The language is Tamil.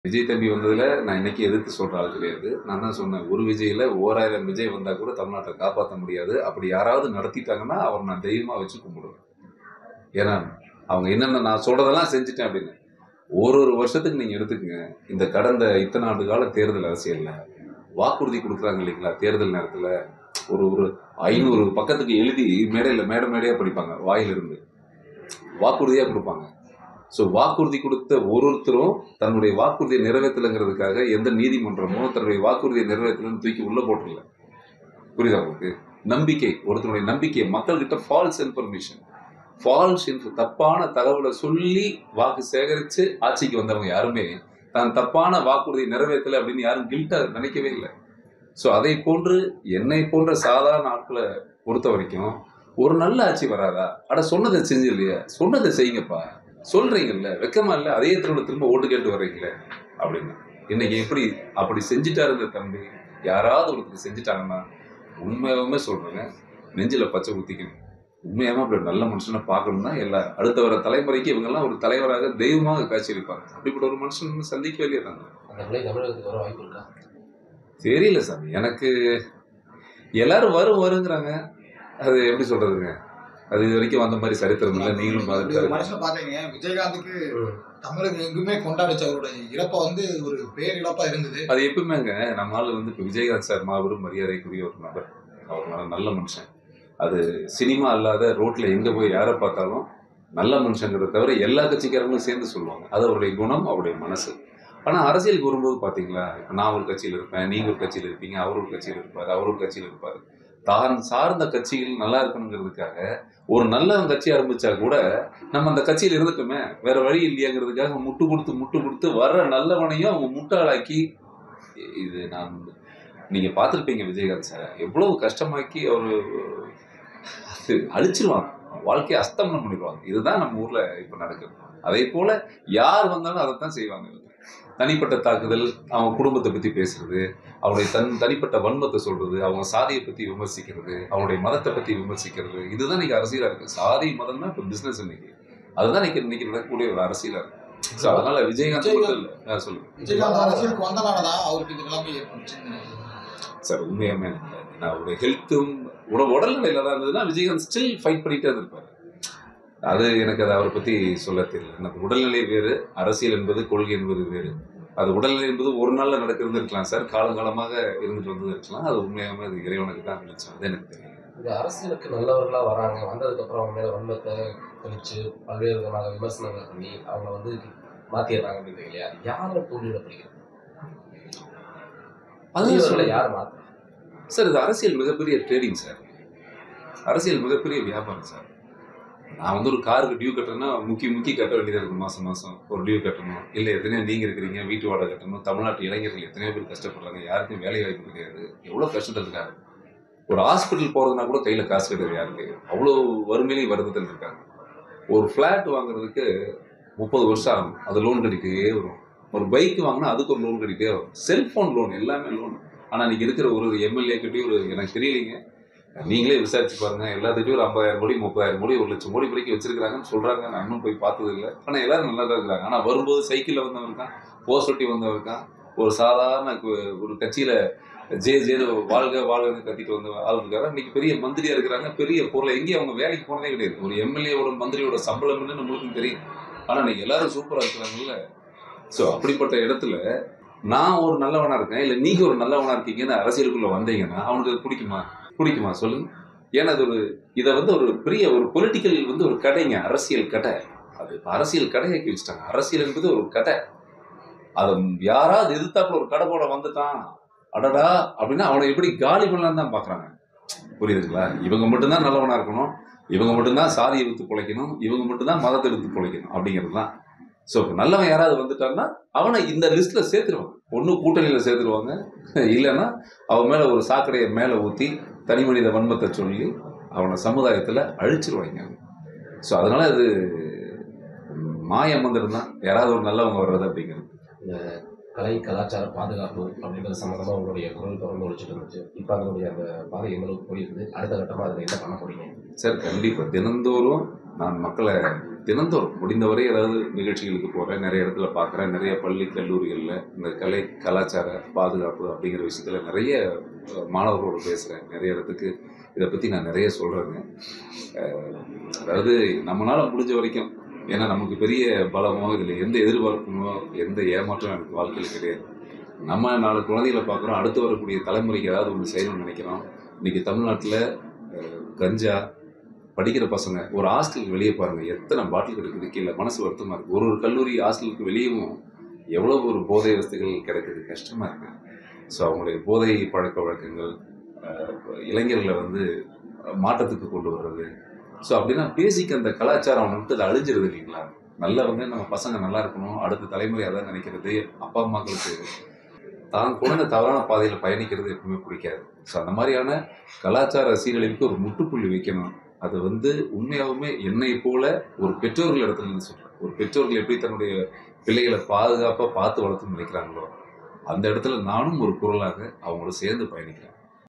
விஜய் தம்பி வந்ததுல நான் இன்னைக்கு எதிர்த்து சொல்ற ஆள் கிடையாது. நான் தான் சொன்னேன், ஒரு விஜய்ல 1000 விஜய் வந்தா கூட தமிழ்நாட்டை காப்பாற்ற முடியாது. அப்படி யாராவது நடத்திட்டாங்கன்னா அவர் நான் தெய்வமா வச்சு கும்பிடுவேன். ஏன்னா அவங்க என்னென்ன நான் சொல்றதெல்லாம் செஞ்சுட்டேன் அப்படின்னு. ஒரு வருஷத்துக்கு நீங்க எடுத்துக்கங்க. இந்த கடந்த இத்தனை ஆண்டு கால தேர்தல் அரசியல்ல வாக்குறுதி கொடுக்குறாங்க இல்லைங்களா? தேர்தல் நேரத்துல ஒரு ஒரு 500 பக்கத்துக்கு எழுதி மேடையா படிப்பாங்க. வாயிலிருந்து வாக்குறுதியா கொடுப்பாங்க. ஸோ வாக்குறுதி கொடுத்த ஒருத்தரும் தன்னுடைய வாக்குறுதியை நிறைவேற்றலைங்கிறதுக்காக எந்த நீதிமன்றமோ தன்னுடைய வாக்குறுதியை நிறைவேற்றலன்னு தூக்கி உள்ள போட்டுடல. புரியுதா உங்களுக்கு? நம்பிக்கை, ஒருத்தருடைய நம்பிக்கை மக்கள்கிட்ட ஃபால்ஸ் தப்பான தகவலை சொல்லி வாக்கு சேகரித்து ஆட்சிக்கு வந்தவங்க யாருமே தான் தப்பான வாக்குறுதியை நிறைவேற்றலை அப்படின்னு யாரும் கில்ட்டா நினைக்கவே இல்லை. ஸோ அதை போன்று என்னை போன்ற சாதாரண ஆட்களை பொறுத்த வரைக்கும் ஒரு நல்ல ஆட்சி வராதா? சொன்னதை செஞ்சு இல்லையா? சொன்னதை செய்யுங்கப்பா, சொல்றீங்கல்ல, வெக்கமா இல்லை, அதே திரும்ப ஓட்டு கேட்டு வர்றீங்களே அப்படின்னு. இன்னைக்கு எப்படி அப்படி செஞ்சுட்டாரு இந்த தம்பி? யாராவது ஒருத்தர் செஞ்சுட்டாங்கன்னா உண்மையாகவுமே சொல்றேங்க, நெஞ்சில பச்சை ஊத்திக்கணும். உண்மையாகவே அப்படி நல்ல மனுஷனை பார்க்கணும்னா அடுத்த வர தலைமுறைக்கு இவங்கெல்லாம் ஒரு தலைவராக தெய்வமாக காட்சியளிப்பாங்க. அப்படிப்பட்ட ஒரு மனுஷன் சந்திக்கவே இல்லையா நாங்கள்? தெரியல சாமி, எனக்கு எல்லாரும் வருங்கிறாங்க. அது எப்படி சொல்றதுங்க? அது இது வரைக்கும் வந்த மாதிரி சரித்திரம் இல்லை. நீங்களும் பாத்தீங்க, விஜயகாந்துக்கு தமிழக எங்குமே கொண்டாடிச்சு அவருடைய இறப்பா ஒரு பேரிழப்பா இருந்தது. அது எப்பவுமேங்க நம்ம ஆளு இப்ப விஜயகாந்த் சார் மாபெரும் மரியாதைக்குரிய ஒரு நபர். அவர் நல்ல மனுஷன். அது சினிமா அல்லாத ரோட்ல எங்க போய் யாரை பார்த்தாலும் நல்ல மனுஷங்கிறத தவிர எல்லா கட்சிக்காரங்களும் சேர்ந்து சொல்லுவாங்க. அது அவருடைய குணம், அவருடைய மனசு. ஆனா அரசியலுக்கு வரும்போது பாத்தீங்களா, இப்ப நான் ஒரு கட்சியில இருப்பேன், நீங்க ஒரு கட்சியில இருப்பீங்க, அவர் ஒரு கட்சியில இருப்பாரு, அவர் ஒரு கட்சியில இருப்பாரு. தான் சார்ந்த கட்சிகள் நல்லா இருக்கணுங்கிறதுக்காக ஒரு நல்ல கட்சி ஆரம்பிச்சா கூட நம்ம அந்த கட்சியில இருந்துட்டோமே, வேற வழி இல்லையாங்கிறதுக்காக முட்டு கொடுத்து வர்ற நல்லவனையும் அவங்க முட்டாளாக்கி, இது நான் நீங்க பார்த்துருப்பீங்க விஜயகாந்த் சார் எவ்வளவு கஷ்டமாக்கி அவரு அழிச்சிருவாங்க, வாழ்க்கையை அஸ்தமனம் பண்ணிடுவாங்க. இதுதான் நம்ம ஊர்ல இப்ப நடக்குது. அதே போல யார் வந்தாலும் அதைத்தான் செய்வாங்க. தனிப்பட்ட தாக்குதல், அவங்க குடும்பத்தை பத்தி பேசுறது, அவருடைய தனிப்பட்ட வன்மத்தை சொல்றது, அவங்க சாதியை பத்தி விமர்சிக்கிறது, அவங்களுடைய மதத்தை பத்தி விமர்சிக்கிறது, இதுதான் இன்னைக்கு அரசியலா இருக்கு. சாதி மதம் தான் இப்ப பிசினஸ். அதுதான் இன்னைக்கு நடக்கக்கூடிய ஒரு அரசியலா இருக்கு. அதனால விஜயகாந்த் மட்டும் இல்ல, சொல்லுங்க. விஜயகாந்த் அரசியலுக்கு வந்தனாலதான் அவருக்கு இது எல்லாமே ஏற்பட்டுச்சு சார். உண்மையாமே அவருடைய ஹெல்த்தும் உடல்நிலையில தான் இருந்ததுன்னா விஜயகாந்த் ஸ்டில் ஃபைட் பண்ணிட்டே இருப்பாரு. அது எனக்கு அதை அவரை பத்தி சொல்ல தெரியல. எனக்கு உடல்நிலை வேறு, அரசியல் என்பது கொள்கை என்பது வேறு. அது உடல்நிலை என்பது ஒரு நாள்ல நடக்கிறது இருக்கலாம் சார், காலங்காலமாக இருந்துட்டு வந்தது இருக்கலாம். அது உண்மையாகவே அது இறைவனுக்கு தான் நினைச்சோம். அது எனக்கு தெரியும். இந்த அரசியலுக்கு நல்லவர்களா வராங்க, வந்ததுக்கு அப்புறம் அவங்க மேல வன்மத்தை தெளிச்சு பல்வேறு விதமாக விமர்சனங்கள் பண்ணி அவங்க மாத்திடுறாங்க அப்படின்னு இல்லையா? யாரை தூண்டிவிடப்படுகிறது? அது யார் மாத்த சார்? இது அரசியல் மிகப்பெரிய ட்ரேடிங் சார், அரசியல் மிகப்பெரிய வியாபாரம் சார். நான் ஒரு காருக்கு டியூ கட்டுறேன்னா முக்கி கட்ட வேண்டியதாக இருக்கும். மாதம் ஒரு டியூ கட்டணும். இல்லை எத்தனையோ நீங்கள் இருக்கிறீங்க, வீட்டு வாடகை கட்டணும். தமிழ்நாட்டு இளைஞர்கள் எத்தனையோ பேர் கஷ்டப்படுறாங்க, யாருக்கும் வேலை வாய்ப்பு கிடையாது. எவ்வளோ கஷ்டத்துக்காக ஒரு ஹாஸ்பிட்டல் போகிறதுனா கூட கையில் காசு கிடையாது யாருக்கு. அவ்வளோ வறுமையிலையும் வருத்தத்தில் இருக்காங்க. ஒரு ஃப்ளாட் வாங்குறதுக்கு 30 வருஷம் ஆகும், அது லோன் கட்டிகிட்டே வரும். ஒரு பைக் வாங்கினா அதுக்கு ஒரு லோன் கட்டிகிட்டே வரும். செல்ஃபோன் லோன், எல்லாமே லோன். ஆனால் இன்றைக்கி இருக்கிற ஒரு எம்எல்ஏ கிட்டே எனக்கு தெரியலைங்க, நீங்களே விசாரிச்சு பாருங்க, எல்லாத்துக்கிட்டையும் ஒரு 50,000 கோடி 30,000 கோடி 1,00,000 கோடி வரைக்கும் வச்சிருக்காங்கன்னு சொல்றாங்க. நான் இன்னும் போய் பார்த்தது இல்லை. ஆனால் எல்லாரும் நல்லா தான் இருக்கிறாங்க. ஆனால் வரும்போது சைக்கிளில் வந்தவன் இருக்கான், போஸ்ட் ஒட்டி வந்தவன் இருக்கான், ஒரு சாதாரண ஒரு கட்சியில ஜேன்னு வாழ்கன்னு கத்திட்டு வந்த ஆள் இருக்காரு. இன்னைக்கு பெரிய மந்திரியா இருக்கிறாங்க, பெரிய பொருளை எங்கேயும் அவங்க வேலைக்கு போனதே கிடையாது. ஒரு எம்எல்ஏவோட மந்திரியோட சம்பளம் என்னன்னு நம்மளுக்கும் தெரியும். ஆனால் இன்னைக்கு எல்லாரும் சூப்பரா இருக்கிறாங்கல்ல. ஸோ அப்படிப்பட்ட இடத்துல நான் ஒரு நல்லவனா இருக்கேன், இல்லை நீங்க ஒரு நல்லவனா இருக்கீங்கன்னு அரசியலுக்குள்ள வந்தீங்கன்னா அவனுக்கு பிடிக்குமா சொல்லுங்க? ஏன்னா இதை ஒரு பெரிய ஒரு பொலிட்டிக்கல் ஒரு கடைங்க, அரசியல் கடை. அது அரசியல் கடையாக்கி வச்சுட்டாங்க. அரசியல் என்பது ஒரு கடை. அதை யாராவது எதிர்த்தாப்புல ஒரு கடை போட வந்துட்டான் அடடா அப்படின்னா அவனை எப்படி காலி பண்ணலாம் தான் பாக்குறாங்க. புரியுதுங்களா? இவங்க மட்டும்தான் நல்லவனா இருக்கணும், இவங்க மட்டும்தான் சாதியை எடுத்து பிழைக்கணும், இவங்க மட்டும்தான் மதத்தை எடுத்து பிழைக்கணும் அப்படிங்கிறது தான். ஸோ நல்லவன் யாராவது வந்துட்டான்னா அவனை இந்த லிஸ்ட்ல சேர்த்துருவாங்க. ஒன்று கூட்டணியில சேர்த்துருவாங்க, இல்லைன்னா அவன் மேல ஒரு சாக்கடையை மேல ஊற்றி தனி மனித வன்மத்தை சொல்லி அவனை சமுதாயத்தில் அழிச்சிருவாங்க. ஸோ அதனால அது மாய மந்திரம் தான் யாராவது ஒரு நல்லவங்க வர்றது அப்படிங்கிறது. இந்த கலை கலாச்சார பாதுகாப்பு அப்படின்றது சம்மந்தமாக உங்களுடைய குரல் தொடர்ந்து ஒழிச்சிட்டு இருந்துச்சு. இப்போ அதனுடைய அந்த பாதை எங்களுக்கு போயிருக்குது. அடுத்த கட்டமாக அதில் என்ன பண்ண போறீங்க சார்? கண்டிப்பாக தினந்தோறும் நான் மக்களை தினந்தோறும் முடிந்தவரை ஏதாவது நிகழ்ச்சிகளுக்கு போகிறேன், நிறைய இடத்துல பார்க்குறேன். நிறைய பள்ளி கல்லூரிகளில் இந்த கலை கலாச்சார பாதுகாப்பு அப்படிங்கிற விஷயத்தில் நிறைய மாணவர்களோடு பேசுகிறேன். நிறைய இடத்துக்கு இதை பற்றி நான் நிறைய சொல்கிறேங்க. அதாவது நம்மளால் முடிஞ்ச வரைக்கும், ஏன்னா நமக்கு பெரிய பலமோ இதில் எந்த எதிர்பார்ப்புமோ எந்த ஏமாற்றம் எனக்கு வாழ்க்கையில் கிடையாது. நம்ம 4 குழந்தைகளை பார்க்குறோம், அடுத்து வரக்கூடிய தலைமுறைக்கு ஏதாவது ஒன்று செய்யணும்னு நினைக்கிறோம். இன்றைக்கி தமிழ்நாட்டில் கஞ்சா படிக்கிற பசங்க ஒரு ஹாஸ்டலுக்கு வெளியே பாருங்கள், எத்தனை பாட்டில் கிடக்குது கீழே. மனசு வருத்தமாக இருக்குது. ஒரு கல்லூரி ஹாஸ்டலுக்கு வெளியும் எவ்வளோ ஒரு போதை வசதிகள் கிடக்குது, கஷ்டமாக இருக்குது. ஸோ அவங்களுடைய போதை பழக்க வழக்கங்கள் இளைஞர்களை மாற்றத்துக்கு கொண்டு வர்றது. ஸோ அப்படின்னா பேசிக் அந்த கலாச்சாரம் அவங்க விட்டு அது அழிஞ்சிருது இல்லைங்களா. நல்லவங்க நம்ம பசங்க நல்லா இருக்கணும், அடுத்த தலைமுறை அதான் நினைக்கிறது. அப்பா அம்மாக்களுக்கு தான் குழந்தை தவறான பாதையில் பயணிக்கிறது எப்பவுமே பிடிக்காது. ஸோ அந்த மாதிரியான கலாச்சார சீரழிவுக்கு ஒரு முட்டுப்புள்ளி வைக்கணும். அது உண்மையாகவுமே என்னை போல ஒரு பெற்றோர்கள் இடத்துல இருந்து சொல்கிறேன். ஒரு பெற்றோர்கள் எப்படி தன்னுடைய பிள்ளைகளை பாதுகாப்பாக பார்த்து வளர்த்துன்னு நினைக்கிறாங்களோ, அந்த இடத்துல நானும் ஒரு குரலாக அவங்களோட சேர்ந்து பயணிக்கிறேன்.